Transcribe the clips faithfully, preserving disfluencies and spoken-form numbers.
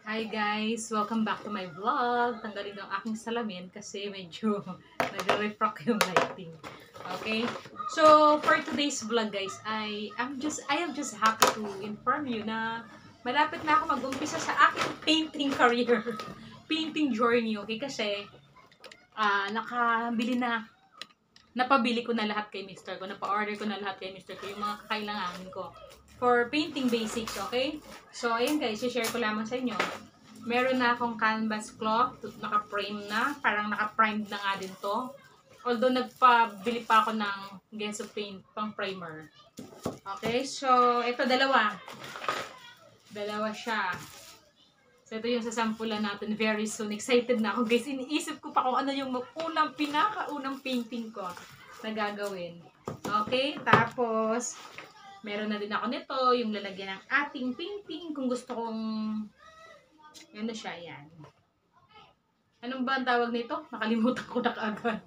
Hi guys! Welcome back to my vlog. Tanggalin ang aking salamin kasi medyo nag-refract yung lighting. Okay? So, for today's vlog guys, I am just I am just happy to inform you na malapit na ako mag-umpisa sa aking painting career. Painting journey, okay? Kasi uh, nakabili na napabili ko na lahat kay mister ko. Napa-order ko na lahat kay mister ko yung mga kakailanganin ko for painting basics, okay? So, ayun guys, i-share ko lamang sa inyo. Meron na akong canvas cloth, naka-frame na, parang naka-primed na nga din to. Although, nagpabili pa ako ng gesso paint pang primer. Okay, so, ito dalawa. Dalawa siya. So, ito yung sasampulan natin very soon. Excited na ako guys. Iniisip ko pa kung ano yung unang, pinaka-unang painting ko na gagawin. Okay, tapos, meron na din ako nito, yung lalagyan ng ating painting. Kung gusto kong, yan na siya, yan. Anong ba ang tawag nito? Nakalimutan ko na kaagad.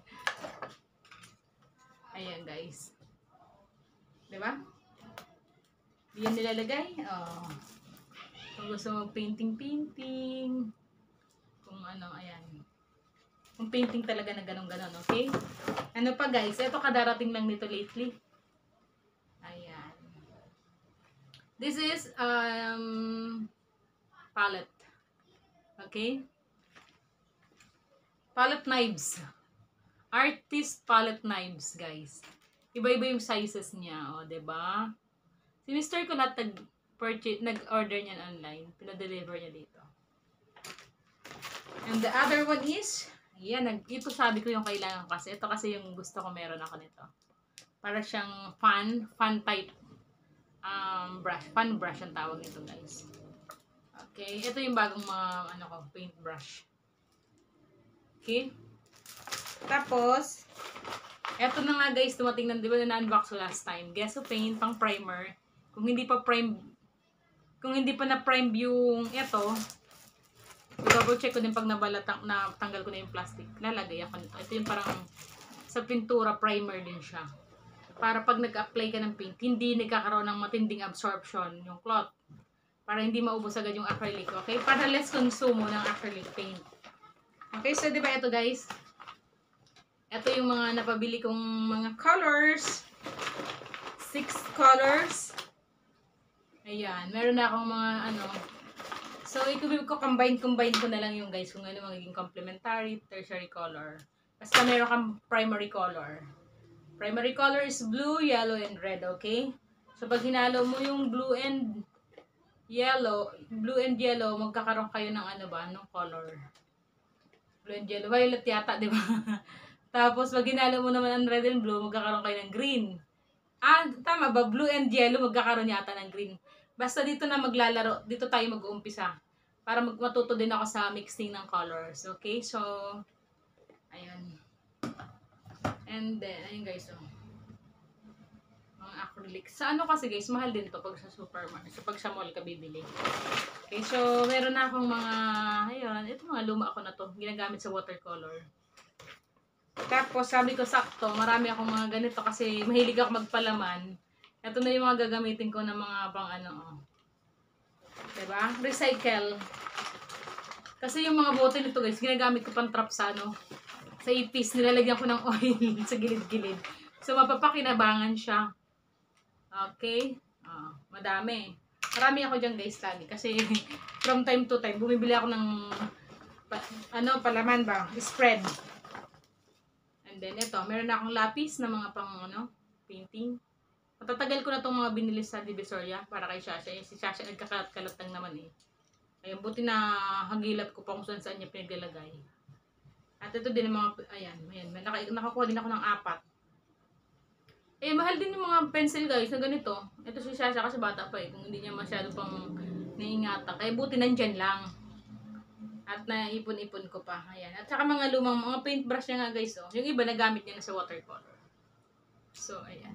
Ayan guys. Diba? Yan nilalagay. Oh. Kung gusto mo painting-painting. Kung ano, ayan. Kung painting talaga na ganun-ganon, okay? Ano pa guys? Ito kadarating lang nito lately. Ayan. This is um palette. Okay? Palette knives. Artist palette knives, guys. Iba-iba yung sizes niya, oh, 'di ba? Si mister ko nag purchase nag-order niyan online, pina-deliver niya dito. And the other one is, yan, nag ito sabi ko yung kailangan ko kasi ito kasi yung gusto ko, meron ako nito. Para siyang fan, fan type um, brush. Fan brush ang tawag nito guys. Okay. Ito yung bagong mga ano ko, paint brush. Okay. Tapos, eto na nga guys, dumating na, di ba na unbox ko last time. Gesso paint, pang primer. Kung hindi pa prime, kung hindi pa na prime yung ito, double check ko din pag nabalatang, na tanggal ko na yung plastic. Lalagay ako nito. Ito yung parang sa pintura primer din siya. Para pag nag-apply ka ng paint, hindi nagkakaroon ng matinding absorption yung cloth. Para hindi maubos agad yung acrylic, okay? Para less consumo ng acrylic paint. Okay, so diba ito guys? Ito yung mga napabili kong mga colors. Six colors. Ayan, meron na akong mga ano. So, ikubi ko, combine-combine ko na lang yung guys kung ano magiging complementary, tertiary color. Basta meron kang primary color. Primary color is blue, yellow, and red, okay? So, pag hinalo mo yung blue and yellow, blue and yellow, magkakaroon kayo ng ano ba, ng color. Blue and yellow, violet yata, di ba? Tapos, pag hinalo mo naman ang red and blue, magkakaroon kayo ng green. Ah, tama ba? Blue and yellow, magkakaroon yata ng green. Basta dito na maglalaro, dito tayo mag-uumpisa. Para matuto din ako sa mixing ng colors, okay? So, ayan. And then, ayun guys, oh. Mga acrylic. Sa ano kasi guys, mahal din to pag sa supermarket. So, pag sa mall ka bibili. Okay, so, meron na akong mga, ayun, ito mga luma ako na to. Ginagamit sa watercolor. Tapos, sabi ko sakto, marami akong mga ganito kasi mahilig ako magpalaman. Ito na yung mga gagamitin ko ng mga pang ano, oh. Diba? Recycle. Kasi yung mga bote nito guys, ginagamit ko pang trap sa ano, sa ipis, nilalagyan ko ng oil sa gilid-gilid. So, mapapakinabangan siya. Okay? Uh, madami. Marami ako dyan guys lagi. Kasi, from time to time, bumibili ako ng, pa, ano, palaman ba? Spread. And then, ito, meron na akong lapis na mga pang, ano, painting. Matatagal ko na itong mga binili sa Divisoria para kay Shasha. Eh, si Shasha nagkakalat-kalat lang naman eh. Ayun, buti na hagilap ko pa kung saan saan niya pinaglalagay. At ito din yung mga, ayan, ayan, naka, nakakuha din ako ng apat. Eh, mahal din yung mga pencil guys na ganito. Ito si Shasha kasi bata pa eh, kung hindi niya masyado pang naiingatan. Kaya buti nandyan lang. At naipon-ipon ko pa, ayan. At saka mga lumang, mga paintbrush niya nga guys, oh. Yung iba nagamit niya na sa watercolor. So, ayan.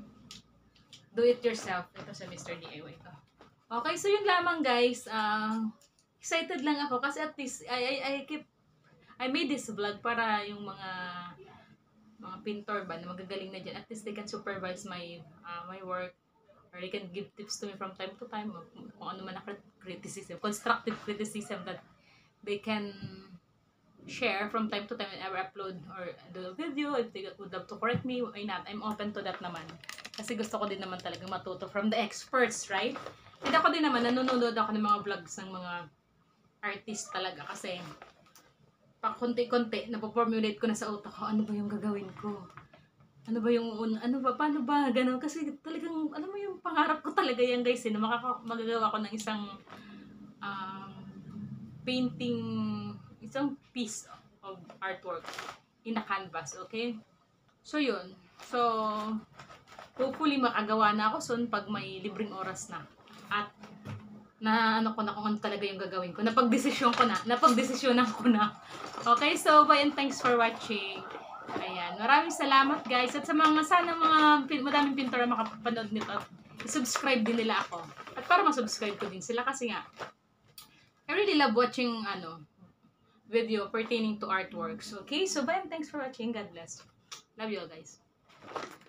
Do it yourself. Ito sa mister D I Y ko. Okay, so yun lamang guys. Uh, excited lang ako kasi at least, I, I, I keep I made this vlog para yung mga mga pintor ba na magagaling na dyan, at least they can supervise my uh, my work or they can give tips to me from time to time, kung ano man na criticism, constructive criticism that they can share from time to time whenever I upload or do a video. If they would love to correct me, why not? I'm open to that naman. Kasi gusto ko din naman talagang matuto from the experts, right? And ako din naman, nanonood ako ng mga vlogs ng mga artist talaga. Kasi, pa konti-konti, napoformulate ko na sa utak ko, ano ba yung gagawin ko? Ano ba yung, ano ba, paano ba, gano'n? Kasi talagang, alam mo yung pangarap ko talaga yan guys, eh, na makaka- magagawa ko ng isang um, painting, isang piece of artwork in a canvas, okay? So, yun. So, hopefully makagawa na ako soon pag may libreng oras na. At, na ano ko na kung ano talaga yung gagawin ko. Napag-desisyon ko na. Napag-desisyonan ko na. Okay, so, bye and thanks for watching. Ayan. Maraming salamat, guys. At sa mga, sana mga, madaming pintor na makapanood nito, subscribe din nila ako. At para masubscribe ko din sila kasi nga, I really love watching, ano, video pertaining to artworks. Okay, so bye and thanks for watching. God bless. Love you all, guys.